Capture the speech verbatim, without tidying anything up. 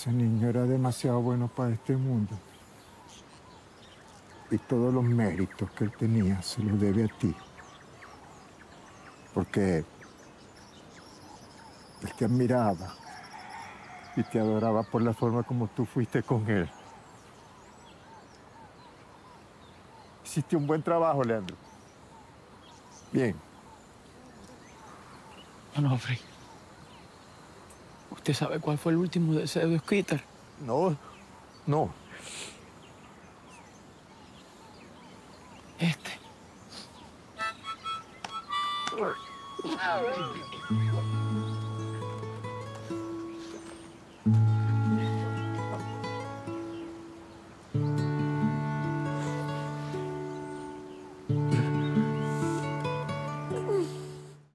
Ese niño era demasiado bueno para este mundo. Y todos los méritos que él tenía se los debe a ti. Porque él te admiraba y te adoraba por la forma como tú fuiste con él. Hiciste un buen trabajo, Leandro. Bien. Onofre, ¿usted sabe cuál fue el último deseo de Skeeter? No, no. Este.